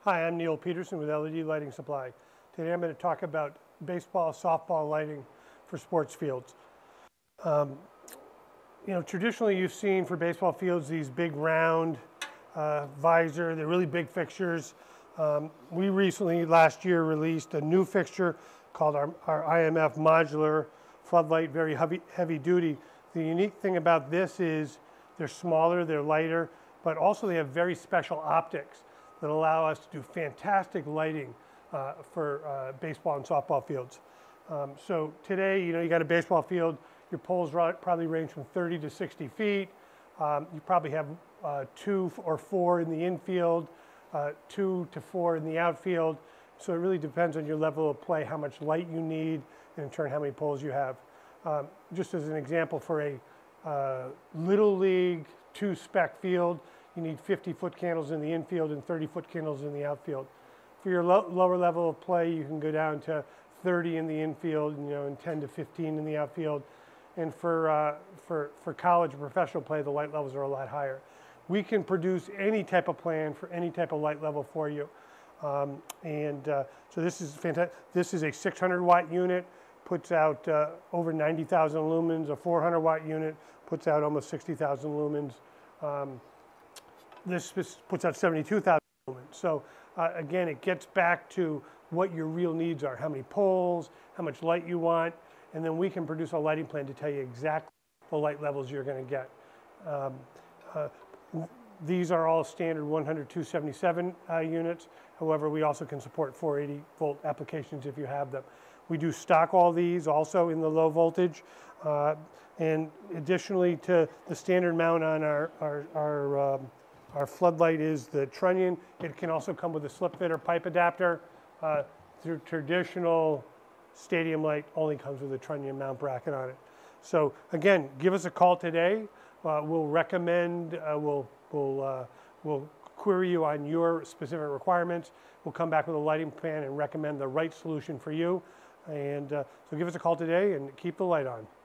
Hi, I'm Neil Peterson with LED Lighting Supply. Today I'm going to talk about baseball, softball lighting for sports fields. Traditionally you've seen for baseball fields these big round visor, they're really big fixtures. We recently, last year, released a new fixture called our IMF Modular floodlight, very heavy duty. The unique thing about this is they're smaller, they're lighter, but also they have very special optics that allow us to do fantastic lighting for baseball and softball fields. So today, you got a baseball field, your poles probably range from 30 to 60 feet. You probably have 2 or 4 in the infield, 2 to 4 in the outfield. So it really depends on your level of play, how much light you need, and in turn how many poles you have. Just as an example, for a Little League 2-spec field, you need 50-foot candles in the infield and 30-foot candles in the outfield. For your lower level of play, you can go down to 30 in the infield, and 10 to 15 in the outfield. And for college or professional play, the light levels are a lot higher. We can produce any type of plan for any type of light level for you. So this is fantastic. This is a 600-watt unit, puts out over 90,000 lumens. A 400-watt unit puts out almost 60,000 lumens. This puts out 72,000 lumens. So again, it gets back to what your real needs are, how many poles, how much light you want, and then we can produce a lighting plan to tell you exactly the light levels you're going to get. These are all standard 100-277 units. However, we also can support 480-volt applications if you have them. We do stock all these also in the low voltage. And additionally to the standard mount on our floodlight is the trunnion. It can also come with a slip fit or pipe adapter. The traditional stadium light only comes with a trunnion mount bracket on it. So again, give us a call today. We'll recommend, we'll query you on your specific requirements. We'll come back with a lighting plan and recommend the right solution for you. And so give us a call today and keep the light on.